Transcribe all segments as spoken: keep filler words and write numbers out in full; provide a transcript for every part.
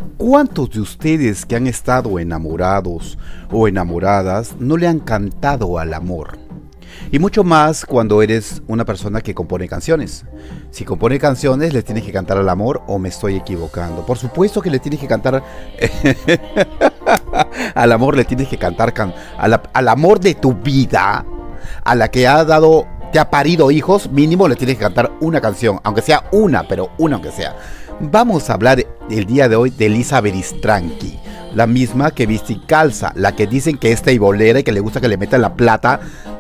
¿Cuántos de ustedes que han estado enamorados o enamoradas no le han cantado al amor? Y mucho más cuando eres una persona que compone canciones. Si compone canciones, ¿le tienes que cantar al amor o me estoy equivocando? Por supuesto que le tienes que cantar al amor, le tienes que cantar can al, al amor de tu vida, a la que ha dado, te ha parido hijos, mínimo le tienes que cantar una canción, aunque sea una, pero una aunque sea. Vamos a hablar el día de hoy de Elisa Beristranqui, la misma que viste y calza, la que dicen que es teibolera y que le gusta que le metan la plata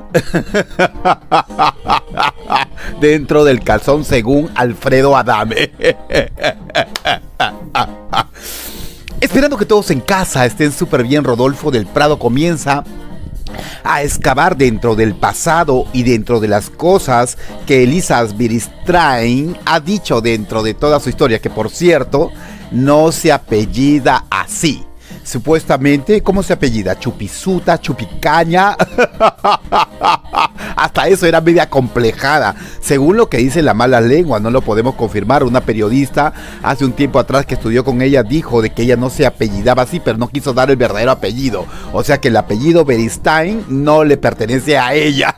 dentro del calzón, según Alfredo Adame. Esperando que todos en casa estén súper bien, Rodolfo del Prado comienza a excavar dentro del pasado y dentro de las cosas que Elisa Beristranqui ha dicho dentro de toda su historia, que por cierto no se apellida así. Supuestamente, ¿cómo se apellida? Chupisuta, Chupicaña. Hasta eso era media complejada, según lo que dice la mala lengua. No lo podemos confirmar. Una periodista hace un tiempo atrás que estudió con ella dijo de que ella no se apellidaba así, pero no quiso dar el verdadero apellido. O sea que el apellido Beristain no le pertenece a ella.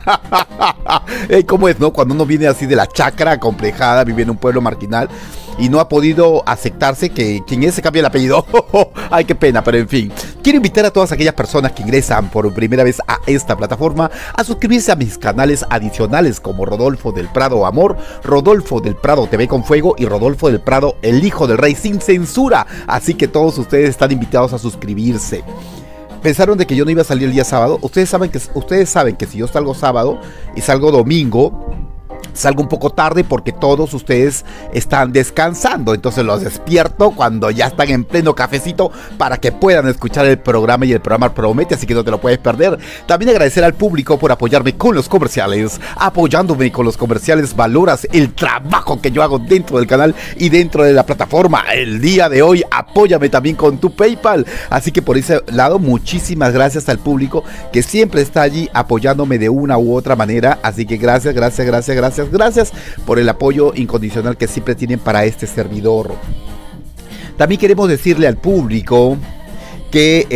¿Cómo es, no? Cuando uno viene así de la chacra complejada, vive en un pueblo marginal y no ha podido aceptarse que quien es se cambie el apellido. Ay, qué pena, pero en fin. Quiero invitar a todas aquellas personas que ingresan por primera vez a esta plataforma a suscribirse a mis canales adicionales como Rodolfo del Prado Amor, Rodolfo del Prado T V con Fuego y Rodolfo del Prado El Hijo del Rey sin censura. Así que todos ustedes están invitados a suscribirse. ¿Pensaron de que yo no iba a salir el día sábado? Ustedes saben que, ustedes saben que si yo salgo sábado y salgo domingo, salgo un poco tarde porque todos ustedes están descansando. Entonces los despierto cuando ya están en pleno cafecito para que puedan escuchar el programa, y el programa promete, así que no te lo puedes perder. También agradecer al público por apoyarme con los comerciales. Apoyándome con los comerciales valoras el trabajo que yo hago dentro del canal y dentro de la plataforma. El día de hoy apóyame también con tu PayPal. Así que por ese lado, muchísimas gracias al público que siempre está allí apoyándome de una u otra manera. Así que gracias, gracias, gracias, gracias. Gracias por el apoyo incondicional que siempre tienen para este servidor. También queremos decirle al público que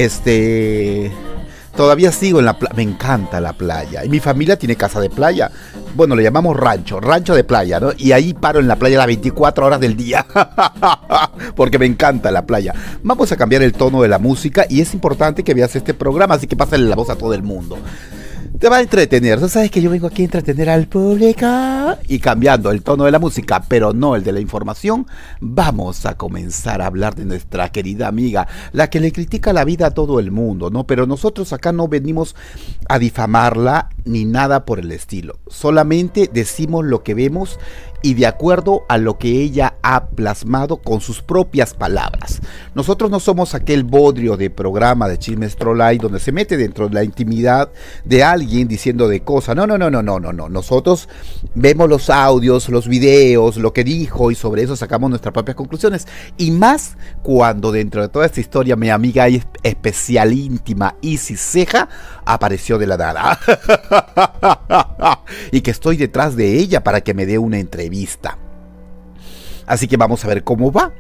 este todavía sigo en la playa. Me encanta la playa. Y mi familia tiene casa de playa. Bueno, le llamamos rancho, rancho de playa, ¿no? Y ahí paro en la playa las veinticuatro horas del día. Porque me encanta la playa. Vamos a cambiar el tono de la música y es importante que veas este programa, así que pásale la voz a todo el mundo. Te va a entretener. Tú sabes que yo vengo aquí a entretener al público. Y cambiando el tono de la música, pero no el de la información, vamos a comenzar a hablar de nuestra querida amiga, la que le critica la vida a todo el mundo, ¿no? Pero nosotros acá no venimos a difamarla ni nada por el estilo. Solamente decimos lo que vemos y de acuerdo a lo que ella ha plasmado con sus propias palabras. Nosotros no somos aquel bodrio de programa de Chismes Trollay donde se mete dentro de la intimidad de alguien diciendo de cosas. No, no, no, no, no, no, no. Nosotros vemos los audios, los videos, lo que dijo y sobre eso sacamos nuestras propias conclusiones. Y más cuando dentro de toda esta historia mi amiga especial íntima Isis Ceja apareció de la nada. Y que estoy detrás de ella para que me dé una entrevista. Así que vamos a ver cómo va.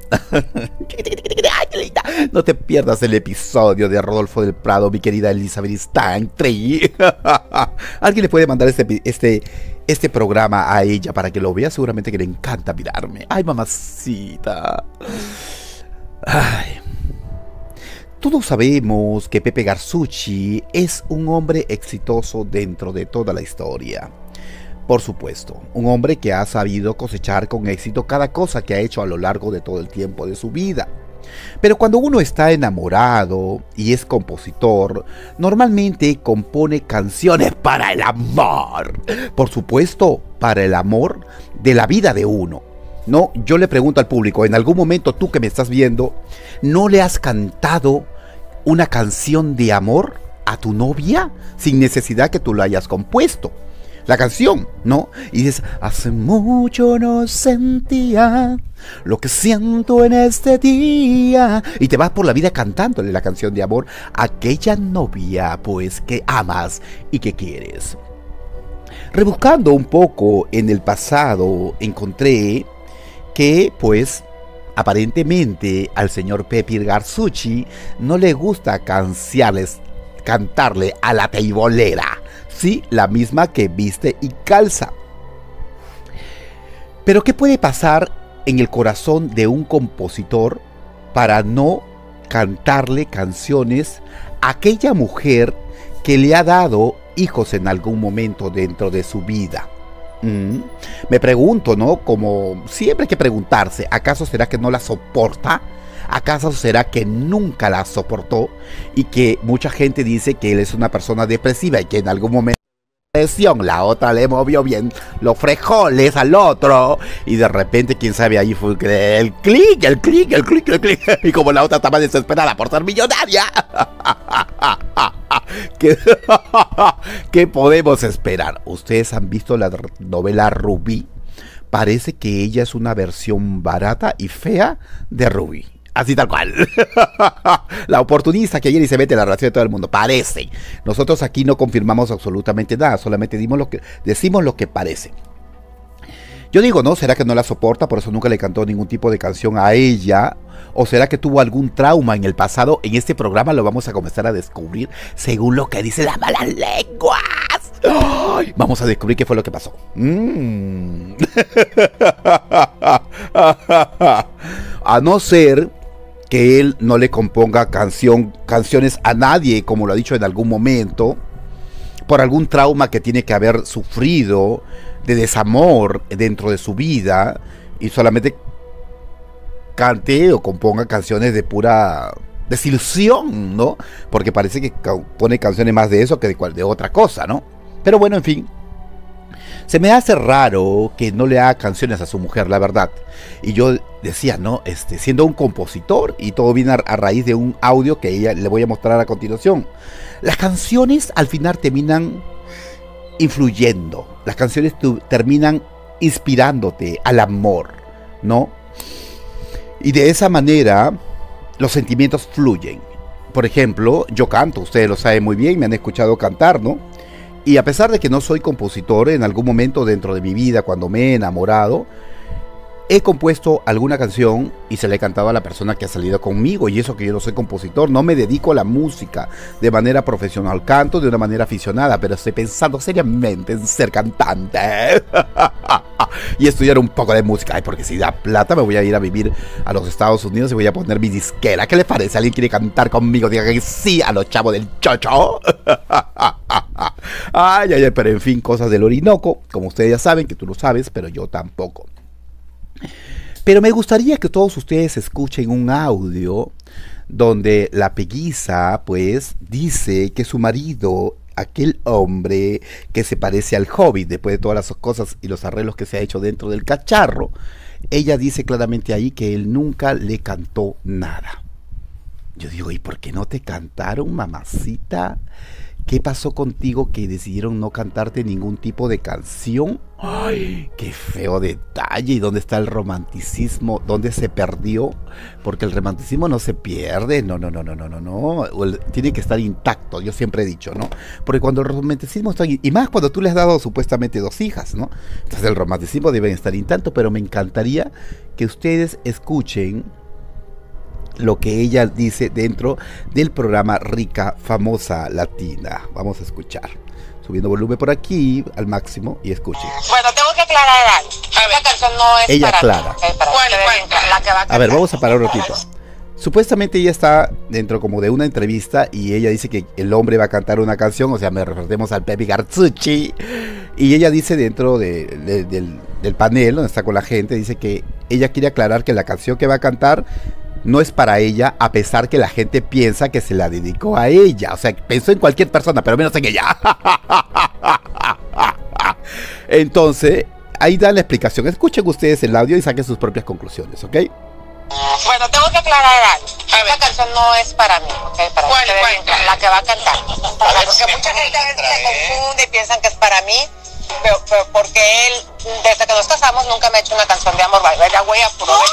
No te pierdas el episodio de Rodolfo del Prado, mi querida Elisa Beristranqui. Alguien le puede mandar este, este, este programa a ella para que lo vea. Seguramente que le encanta mirarme. Ay, mamacita. Ay. Todos sabemos que Pepe Garzucci es un hombre exitoso dentro de toda la historia. Por supuesto, un hombre que ha sabido cosechar con éxito cada cosa que ha hecho a lo largo de todo el tiempo de su vida. Pero cuando uno está enamorado y es compositor, normalmente compone canciones para el amor. Por supuesto, para el amor de la vida de uno. No, yo le pregunto al público, ¿en algún momento tú que me estás viendo, no le has cantado una canción de amor a tu novia sin necesidad que tú lo hayas compuesto? La canción, ¿no? Y dices, hace mucho no sentía lo que siento en este día. Y te vas por la vida cantándole la canción de amor a aquella novia, pues, que amas y que quieres. Rebuscando un poco en el pasado, encontré que, pues, Aparentemente al señor Pepi Garzucci no le gusta canciarles, cantarle a la teibolera, sí, la misma que viste y calza. Pero ¿qué puede pasar en el corazón de un compositor para no cantarle canciones a aquella mujer que le ha dado hijos en algún momento dentro de su vida? Mm. Me pregunto, ¿no? Como siempre hay que preguntarse, ¿acaso será que no la soporta? ¿Acaso será que nunca la soportó? Y que mucha gente dice que él es una persona depresiva y que en algún momento la otra le movió bien los frijoles al otro y de repente, quién sabe, ahí fue el clic, el clic, el clic, el clic, y como la otra estaba desesperada por ser millonaria. ¿Qué, ¿Qué podemos esperar? ¿Ustedes han visto la novela Rubí? Parece que ella es una versión barata y fea de Rubí. Así tal cual. La oportunista que viene y se mete en la relación de todo el mundo. Parece. Nosotros aquí no confirmamos absolutamente nada. Solamente dimos lo que, decimos lo que parece. Yo digo, ¿no? ¿Será que no la soporta? Por eso nunca le cantó ningún tipo de canción a ella. ¿O será que tuvo algún trauma en el pasado? En este programa lo vamos a comenzar a descubrir según lo que dicen las malas lenguas. ¡Ay! Vamos a descubrir qué fue lo que pasó. Mm. A no ser que él no le componga canción, canciones a nadie, como lo ha dicho en algún momento, por algún trauma que tiene que haber sufrido de desamor dentro de su vida, y solamente cante o componga canciones de pura desilusión, ¿no? Porque parece que pone canciones más de eso que de, cual, de otra cosa, ¿no? Pero bueno, en fin. Se me hace raro que no le haga canciones a su mujer, la verdad. Y yo decía, ¿no? Este, siendo un compositor, y todo viene a, a raíz de un audio que ella le voy a mostrar a continuación. Las canciones al final terminan influyendo. Las canciones tu, terminan inspirándote al amor, ¿no? Y de esa manera los sentimientos fluyen. Por ejemplo, yo canto, ustedes lo saben muy bien, me han escuchado cantar, ¿no? Y a pesar de que no soy compositor, en algún momento dentro de mi vida, cuando me he enamorado, he compuesto alguna canción y se la he cantado a la persona que ha salido conmigo. Y eso que yo no soy compositor, no me dedico a la música de manera profesional, canto de una manera aficionada, pero estoy pensando seriamente en ser cantante y estudiar un poco de música. Ay, porque si da plata me voy a ir a vivir a los Estados Unidos y voy a poner mi disquera. ¿Qué les parece? ¿Alguien quiere cantar conmigo? Diga que sí a los chavos del chocho. Ay, ay, ay, pero en fin, cosas del Orinoco, como ustedes ya saben, que tú lo sabes, pero yo tampoco. Pero me gustaría que todos ustedes escuchen un audio donde la pelliza, pues, dice que su marido, aquel hombre que se parece al Hobbit, después de todas las cosas y los arreglos que se ha hecho dentro del cacharro, ella dice claramente ahí que él nunca le cantó nada. Yo digo, ¿y por qué no te cantaron, mamacita? ¿Qué pasó contigo que decidieron no cantarte ningún tipo de canción? ¡Ay, qué feo detalle! ¿Y dónde está el romanticismo? ¿Dónde se perdió? Porque el romanticismo no se pierde. No, no, no, no, no, no, no. El, tiene que estar intacto, yo siempre he dicho, ¿no? Porque cuando el romanticismo está... Y más cuando tú le has dado supuestamente dos hijas, ¿no? Entonces el romanticismo debe estar intacto, pero me encantaría que ustedes escuchen lo que ella dice dentro del programa Rica Famosa Latina. Vamos a escuchar. Subiendo volumen por aquí al máximo y escuchen. Bueno, tengo que aclarar algo. Esta canción no es ella para aclara. ti, okay, para ¿Cuál, cuál? La que va a, a ver, vamos a parar un ratito. Supuestamente ella está dentro como de una entrevista y ella dice que el hombre va a cantar una canción, o sea, me referimos al Pepi Garzucci, y ella dice dentro de, de, del, del panel donde está con la gente, dice que ella quiere aclarar que la canción que va a cantar no es para ella, a pesar que la gente piensa que se la dedicó a ella. O sea, pensó en cualquier persona, pero menos en ella. Entonces, ahí da la explicación. Escuchen ustedes el audio y saquen sus propias conclusiones, ¿ok? Bueno, tengo que aclarar algo. Esta canción no es para mí, ¿ok? Para ¿Cuál, cuál? La que va a cantar. Porque mucha gente a veces se confunde y piensan que es para mí. Pero, pero porque él, desde que nos casamos, nunca me ha hecho una canción de amor. Vaya, ya voy a puro de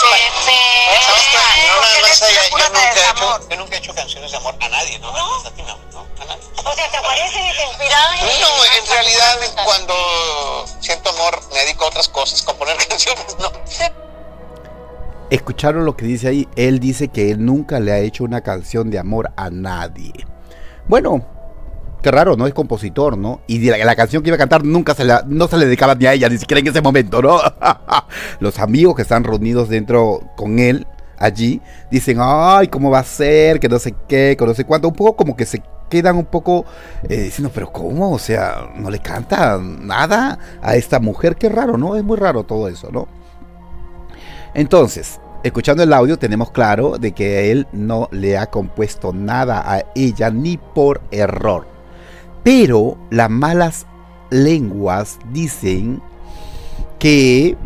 Yo nunca he hecho canciones de amor a nadie, ¿no? ¿No? A ti no, ¿no? A nadie. O sea, ¿te parece que te inspiras? No, en realidad, cuando siento amor, me dedico a otras cosas, componer canciones, no. ¿Escucharon lo que dice ahí? Él dice que él nunca le ha hecho una canción de amor a nadie. Bueno, qué raro, ¿no? Es compositor, ¿no? Y la, la canción que iba a cantar nunca se la, no se le dedicaba ni a ella, ni siquiera en ese momento, ¿no? Los amigos que están reunidos dentro con él, allí, dicen, ay, ¿cómo va a ser? Que no sé qué, que no sé cuánto. Un poco como que se quedan un poco eh, diciendo, pero ¿cómo? O sea, no le canta nada a esta mujer. Qué raro, ¿no? Es muy raro todo eso, ¿no? Entonces, escuchando el audio tenemos claro de que él no le ha compuesto nada a ella ni por error. Pero las malas lenguas dicen que,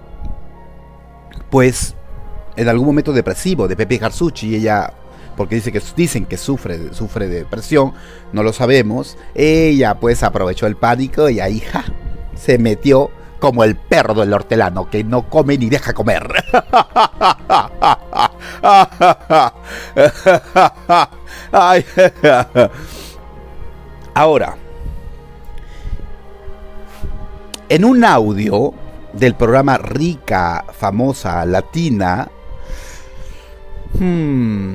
pues, en algún momento depresivo de Pepe Garzuchi, ella, porque dice que, dicen que sufre, sufre de depresión, no lo sabemos, ella pues aprovechó el pánico y ahí ja, se metió como el perro del hortelano, que no come ni deja comer. Ay. Ahora, en un audio del programa Rica, Famosa, Latina, hmm,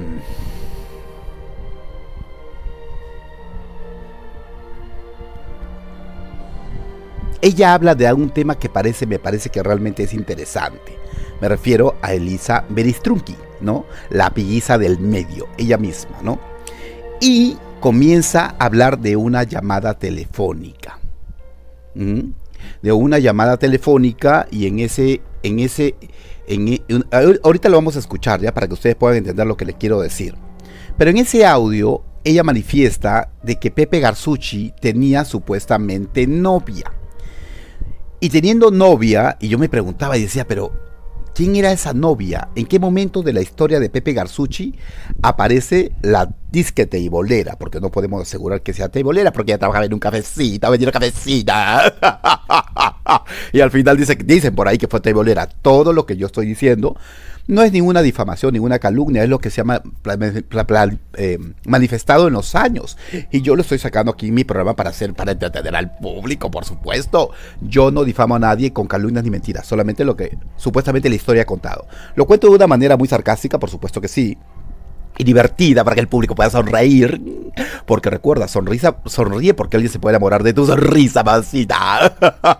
ella habla de un tema que parece, me parece que realmente es interesante. Me refiero a Elisa Beristrunki, ¿no? La pilliza del medio, ella misma, ¿no? Y comienza a hablar de una llamada telefónica. ¿Mm? De una llamada telefónica y en ese, en ese, en, en, ahorita lo vamos a escuchar ya para que ustedes puedan entender lo que les quiero decir. Pero en ese audio ella manifiesta de que Pepe Garzuchi tenía supuestamente novia. Y teniendo novia, y yo me preguntaba y decía, pero ¿quién era esa novia? ¿En qué momento de la historia de Pepe Garzuchi aparece la disque teibolera? Porque no podemos asegurar que sea teibolera, porque ella trabajaba en un cafecito, vendía una cafecita. Y al final dice, dicen por ahí que fue teibolera. Todo lo que yo estoy diciendo no es ninguna difamación, ninguna calumnia, es lo que se llama eh, manifestado en los años. Y yo lo estoy sacando aquí en mi programa para hacer, para entretener al público, por supuesto. Yo no difamo a nadie con calumnias ni mentiras, solamente lo que supuestamente la historia ha contado. Lo cuento de una manera muy sarcástica, por supuesto que sí, y divertida para que el público pueda sonreír, porque recuerda, sonrisa, sonríe porque alguien se puede enamorar de tu sonrisa, masita.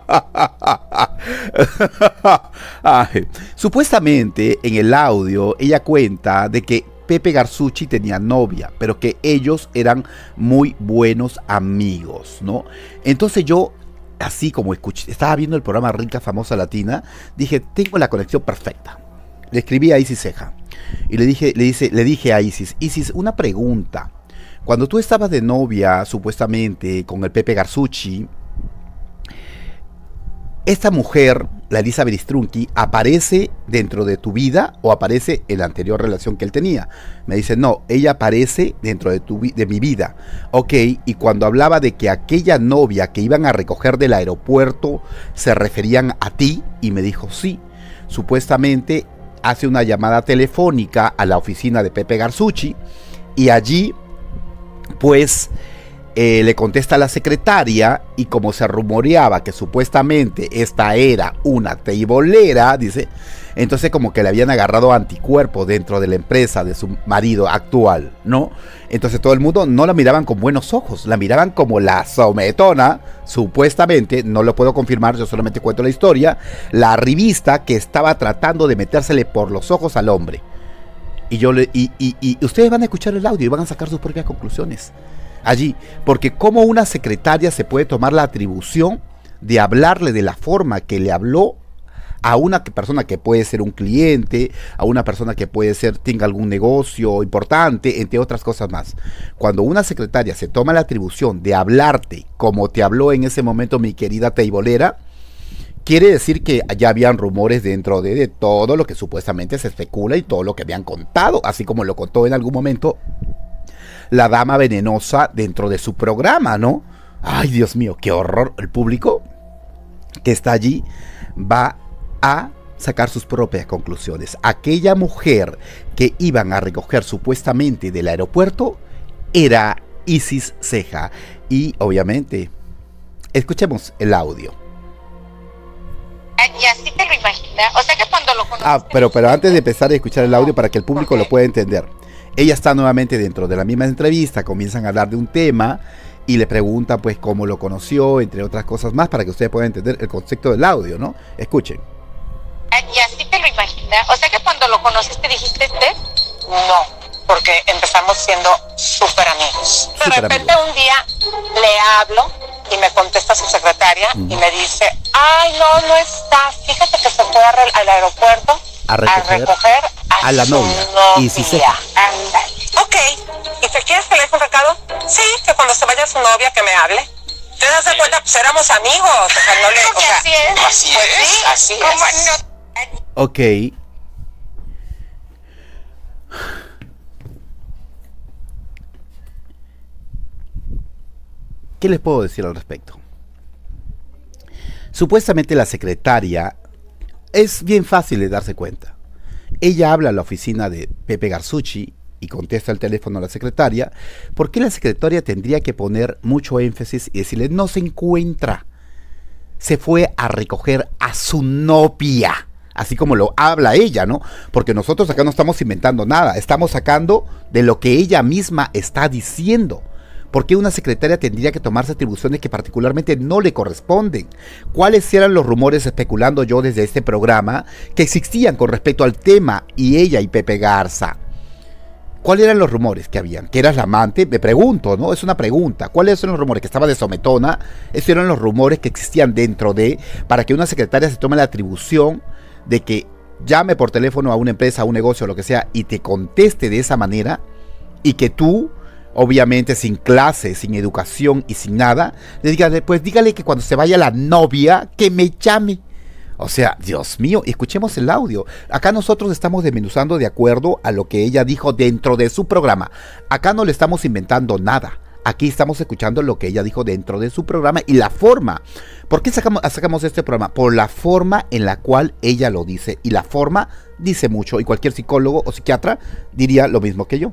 Ay, supuestamente en el audio ella cuenta de que Pepe Garzuchi tenía novia, pero que ellos eran muy buenos amigos, ¿no? Entonces yo, así como escuché, estaba viendo el programa Rica, Famosa, Latina, dije, tengo la conexión perfecta. Le escribí a Isis Ceja y le dije, le, dice, le dije a Isis, Isis, una pregunta. Cuando tú estabas de novia, supuestamente, con el Pepe Garzuchi, ¿esta mujer, la Elisa Beristrunki, aparece dentro de tu vida o aparece en la anterior relación que él tenía? Me dice, no, ella aparece dentro de, tu, de mi vida. Ok, y cuando hablaba de que aquella novia que iban a recoger del aeropuerto se referían a ti, y me dijo, sí, supuestamente hace una llamada telefónica a la oficina de Pepe Garzuchi y allí pues eh, le contesta a la secretaria y como se rumoreaba que supuestamente esta era una teibolera, dice, entonces como que le habían agarrado anticuerpos dentro de la empresa de su marido actual, ¿no? Entonces todo el mundo no la miraban con buenos ojos, la miraban como la sometona, supuestamente, no lo puedo confirmar, yo solamente cuento la historia, la revista que estaba tratando de metérsele por los ojos al hombre. Y yo le, y, y, y ustedes van a escuchar el audio y van a sacar sus propias conclusiones allí, porque como una secretaria se puede tomar la atribución de hablarle de la forma que le habló a una persona que puede ser un cliente, a una persona que puede ser, tenga algún negocio importante, entre otras cosas más. Cuando una secretaria se toma la atribución de hablarte como te habló en ese momento mi querida teibolera, quiere decir que ya habían rumores dentro de, de todo lo que supuestamente se especula y todo lo que habían contado, así como lo contó en algún momento la dama venenosa dentro de su programa, ¿no? Ay, Dios mío, qué horror. El público que está allí va a sacar sus propias conclusiones. Aquella mujer que iban a recoger supuestamente del aeropuerto era Isis Ceja. Y obviamente, escuchemos el audio. Y así te lo imaginas. O sea que cuando lo conociste... Ah, pero, pero antes de empezar a escuchar el audio para que el público lo pueda entender. Ella está nuevamente dentro de la misma entrevista, comienzan a hablar de un tema y le pregunta pues cómo lo conoció, entre otras cosas más, para que ustedes puedan entender el concepto del audio, ¿no? Escuchen. Y así te lo imaginas. O sea que cuando lo conociste dijiste, ¿este? No, porque empezamos siendo súper amigos. De super repente amigos. Un día le hablo y me contesta su secretaria uh-huh. y me dice, ay, no, no está. Fíjate que se fue al aeropuerto a recoger, a, recoger a, a la novia. novia. Y si se... Ok, ¿y te quieres que le deje un recado? Sí, que cuando se vaya su novia que me hable. ¿Te das de cuenta? Pues éramos amigos. O sea, no le... O sea, así es. Así pues es, sí, así es. No? Ok. ¿Qué les puedo decir al respecto? Supuestamente la secretaria es bien fácil de darse cuenta. Ella habla a la oficina de Pepe Garzucci y contesta el teléfono a la secretaria. ¿Por qué la secretaria tendría que poner mucho énfasis y decirle no se encuentra? Se fue a recoger a su novia. Así como lo habla ella, ¿no? Porque nosotros acá no estamos inventando nada. Estamos sacando de lo que ella misma está diciendo. ¿Por qué una secretaria tendría que tomarse atribuciones que particularmente no le corresponden? ¿Cuáles eran los rumores, especulando yo desde este programa, que existían con respecto al tema y ella y Pepe Garza? ¿Cuáles eran los rumores que habían? ¿Que eras la amante? Me pregunto, ¿no? Es una pregunta. ¿Cuáles son los rumores? ¿Que estaba de sometona? Esos eran los rumores que existían dentro de, para que una secretaria se tome la atribución de que llame por teléfono a una empresa, a un negocio, lo que sea, y te conteste de esa manera, y que tú, obviamente sin clase, sin educación y sin nada, le diga, pues dígale que cuando se vaya la novia, que me llame. O sea, Dios mío, escuchemos el audio. Acá nosotros estamos desmenuzando de acuerdo a lo que ella dijo dentro de su programa. Acá no le estamos inventando nada. Aquí estamos escuchando lo que ella dijo dentro de su programa y la forma. ¿Por qué sacamos, sacamos este programa? Por la forma en la cual ella lo dice. Y la forma dice mucho. Y cualquier psicólogo o psiquiatra diría lo mismo que yo.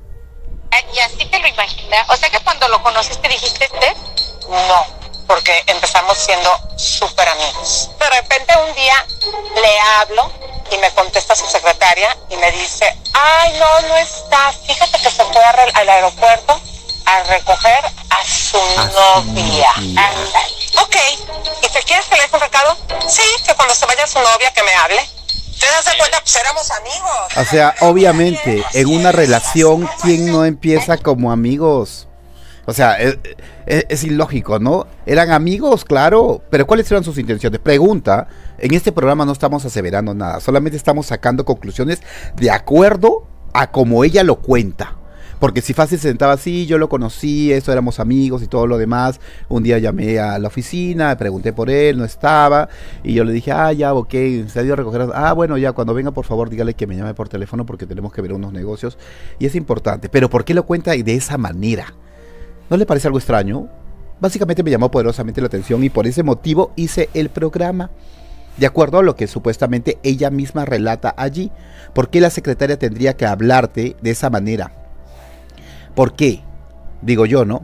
Y así te lo imaginas. O sea que cuando lo conociste dijiste, ¿este? No, porque empezamos siendo súper amigos. De repente un día le hablo y me contesta su secretaria y me dice, ay, no, no está. Fíjate que se fue al aeropuerto a recoger a su a novia. Su novia. Ok, ¿y te quieres que le deje un recado? Sí, que cuando se vaya su novia que me hable. ¿Te das de cuenta? Pues éramos amigos. O sea, obviamente, en una relación, ¿quién no empieza como amigos? O sea, es, es, es ilógico, ¿no? Eran amigos, claro, pero ¿cuáles eran sus intenciones? Pregunta, en este programa no estamos aseverando nada, solamente estamos sacando conclusiones de acuerdo a como ella lo cuenta. Porque si fácil se sentaba así, yo lo conocí, eso éramos amigos y todo lo demás. Un día llamé a la oficina, pregunté por él, no estaba. Y yo le dije, ah, ya, ok, se dio a recoger. Ah, bueno, ya, cuando venga, por favor, dígale que me llame por teléfono porque tenemos que ver unos negocios. Y es importante. Pero ¿por qué lo cuenta de esa manera? ¿No le parece algo extraño? Básicamente me llamó poderosamente la atención y por ese motivo hice el programa. De acuerdo a lo que supuestamente ella misma relata allí. ¿Por qué la secretaria tendría que hablarte de esa manera? ¿Por qué? Digo yo, ¿no?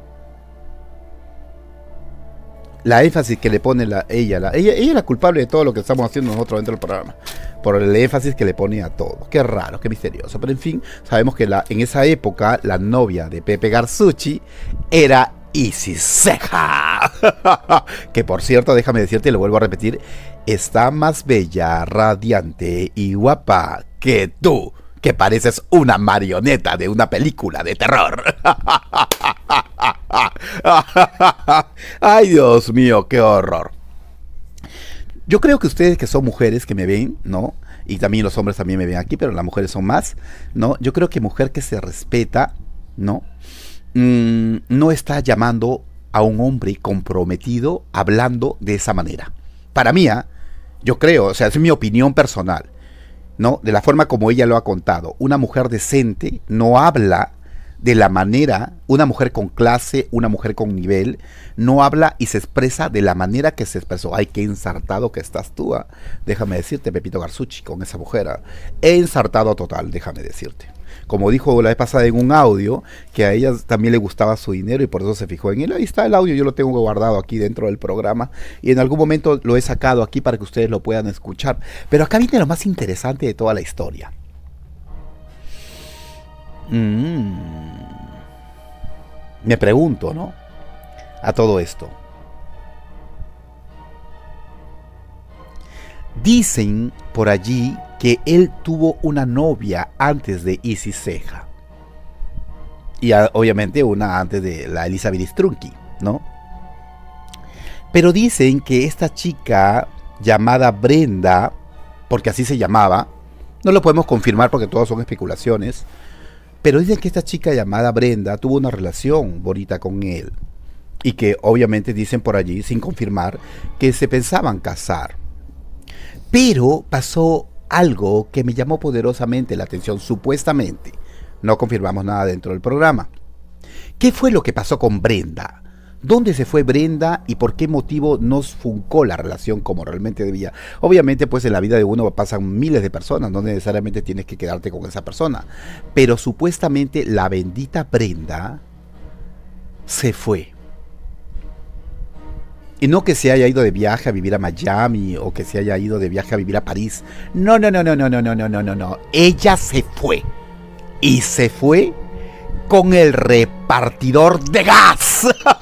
La énfasis que le pone la, ella, la, ella, ella es la culpable de todo lo que estamos haciendo nosotros dentro del programa. Por el énfasis que le pone a todo. Qué raro, qué misterioso. Pero en fin, sabemos que la, en esa época la novia de Pepe Garzucci era Isis Ceja. Que por cierto, déjame decirte y lo vuelvo a repetir, está más bella, radiante y guapa que tú. Que pareces una marioneta de una película de terror. Ay, Dios mío, qué horror. Yo creo que ustedes que son mujeres que me ven, ¿no? Y también los hombres también me ven aquí, pero las mujeres son más, ¿no? Yo creo que mujer que se respeta, ¿no? Mm, no está llamando a un hombre comprometido hablando de esa manera. Para mí, ¿eh? Yo creo, o sea, es mi opinión personal, ¿no? De la forma como ella lo ha contado. Una mujer decente no habla de la manera, una mujer con clase, una mujer con nivel, no habla y se expresa de la manera que se expresó. Ay, qué ensartado que estás tú, ¿eh? Déjame decirte, Pepito Garzucci, con esa mujer, ¿eh? Ensartado total, déjame decirte. Como dijo la vez pasada en un audio, que a ella también le gustaba su dinero y por eso se fijó en él. Ahí está el audio, yo lo tengo guardado aquí dentro del programa y en algún momento lo he sacado aquí para que ustedes lo puedan escuchar. Pero acá viene lo más interesante de toda la historia. Mm. Me pregunto, ¿no? A todo esto. Dicen por allí que él tuvo una novia antes de Isis Ceja. Y a, obviamente una antes de la Elizabeth Strunke, ¿no? Pero dicen que esta chica llamada Brenda, porque así se llamaba, no lo podemos confirmar porque todas son especulaciones, pero dicen que esta chica llamada Brenda tuvo una relación bonita con él. Y que obviamente dicen por allí, sin confirmar, que se pensaban casar. Pero pasó algo que me llamó poderosamente la atención, supuestamente. No confirmamos nada dentro del programa. ¿Qué fue lo que pasó con Brenda? ¿Dónde se fue Brenda y por qué motivo no funcó la relación como realmente debía? Obviamente, pues en la vida de uno pasan miles de personas, no necesariamente tienes que quedarte con esa persona. Pero supuestamente la bendita Brenda se fue. Y no que se haya ido de viaje a vivir a Miami o que se haya ido de viaje a vivir a París. No, no, no, no, no, no, no, no, no, no, no. Ella se fue. Y se fue con el repartidor de gas.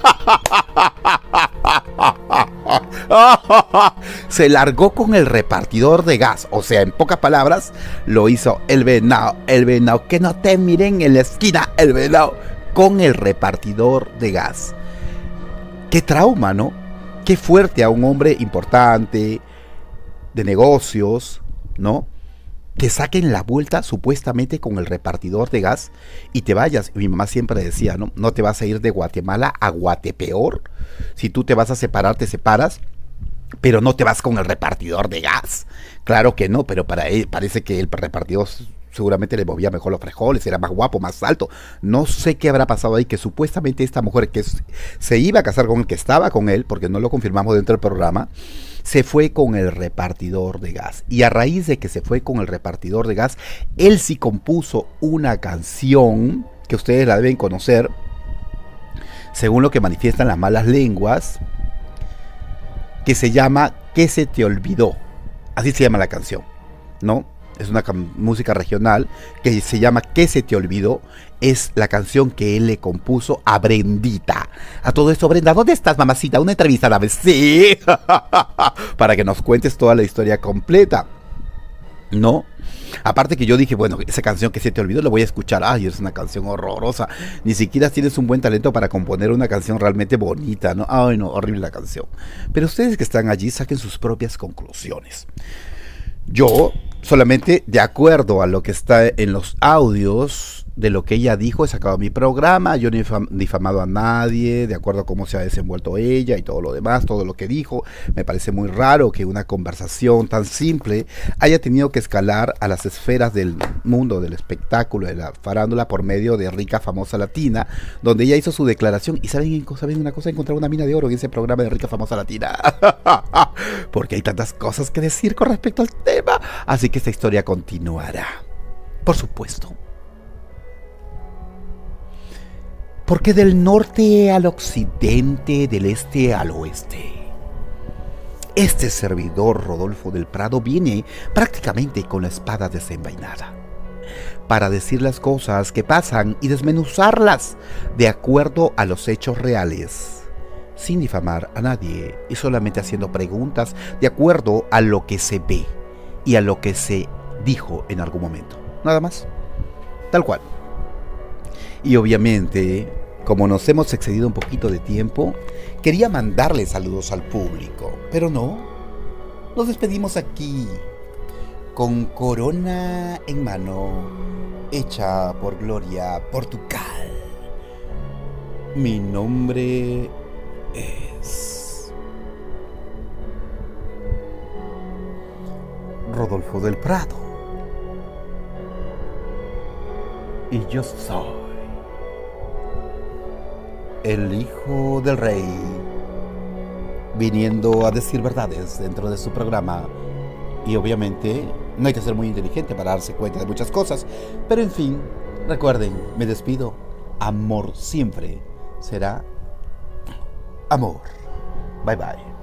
Se largó con el repartidor de gas. O sea, en pocas palabras, lo hizo el venado. El venado. Que no te miren en la esquina. El venado con el repartidor de gas. Qué trauma, ¿no? Qué fuerte a un hombre importante, de negocios, ¿no? Que saquen la vuelta supuestamente con el repartidor de gas y te vayas. Mi mamá siempre decía, ¿no? No te vas a ir de Guatemala a Guatepeor. Si tú te vas a separar, te separas, pero no te vas con el repartidor de gas. Claro que no, pero para él parece que el repartidor seguramente le movía mejor los frijoles, era más guapo, más alto. No sé qué habrá pasado ahí, que supuestamente esta mujer que se iba a casar con el que estaba con él, porque no lo confirmamos dentro del programa, se fue con el repartidor de gas. Y a raíz de que se fue con el repartidor de gas, él sí compuso una canción que ustedes la deben conocer, según lo que manifiestan las malas lenguas, que se llama ¿Qué se te olvidó? Así se llama la canción, ¿no? Es una música regional que se llama ¿Qué se te olvidó? Es la canción que él le compuso a Brendita. A todo esto, Brenda, ¿dónde estás, mamacita? Una entrevista a la vez. Sí. Para que nos cuentes toda la historia completa, ¿no? Aparte que yo dije, bueno, esa canción que se te olvidó la voy a escuchar. Ay, es una canción horrorosa. Ni siquiera tienes un buen talento para componer una canción realmente bonita, ¿no? Ay, no, horrible la canción. Pero ustedes que están allí saquen sus propias conclusiones. Yo solamente, de acuerdo a lo que está en los audios de lo que ella dijo, he sacado mi programa. Yo no he difamado a nadie, de acuerdo a cómo se ha desenvuelto ella y todo lo demás, todo lo que dijo. Me parece muy raro que una conversación tan simple haya tenido que escalar a las esferas del mundo del espectáculo, de la farándula, por medio de Rica Famosa Latina, donde ella hizo su declaración. Y ¿saben, ¿saben una cosa? Encontrar una mina de oro en ese programa de Rica Famosa Latina. Porque hay tantas cosas que decir con respecto al tema. Así que esta historia continuará. Por supuesto. Porque del norte al occidente, del este al oeste, este servidor Rodolfo del Prado viene prácticamente con la espada desenvainada para decir las cosas que pasan y desmenuzarlas de acuerdo a los hechos reales, sin difamar a nadie y solamente haciendo preguntas de acuerdo a lo que se ve y a lo que se dijo en algún momento. Nada más. Tal cual. Y obviamente, como nos hemos excedido un poquito de tiempo, quería mandarle saludos al público, pero no. Nos despedimos aquí con corona en mano, hecha por Gloria Portugal. Mi nombre es Rodolfo del Prado. Y yo soy el hijo del rey, viniendo a decir verdades dentro de su programa. Y obviamente no hay que ser muy inteligente para darse cuenta de muchas cosas, pero en fin, Recuerden, me despido. Amor siempre será amor. Bye bye.